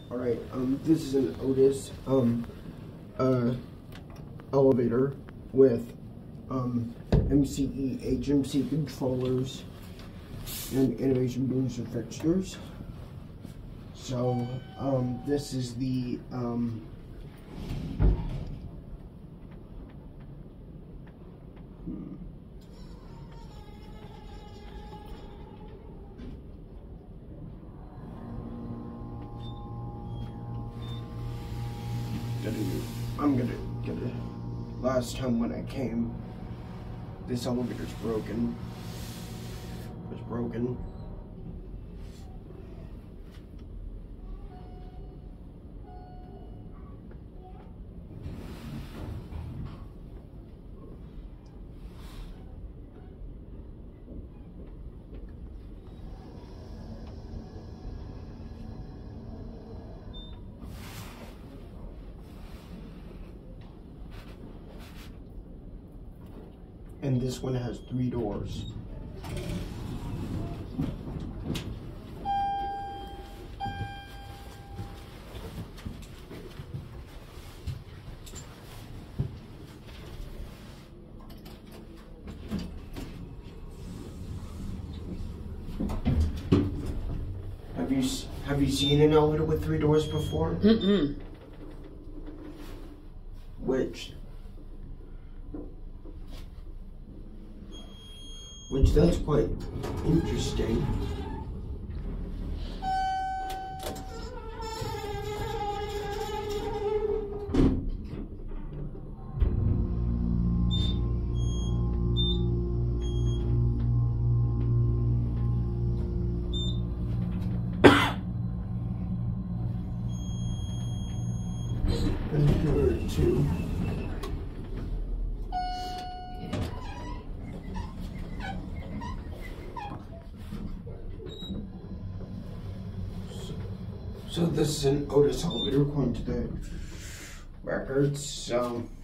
Alright, this is an Otis, elevator with, MCE HMC controllers and innovation booster fixtures. So, this is the, I'm gonna get it. Last time when I came, this elevator's broken. It was broken. And this one has 3 doors. Have you seen an elevator with 3 doors before? Mm-mm. Which that's quite interesting. And here are 2. So this is an Otis elevator according to the records.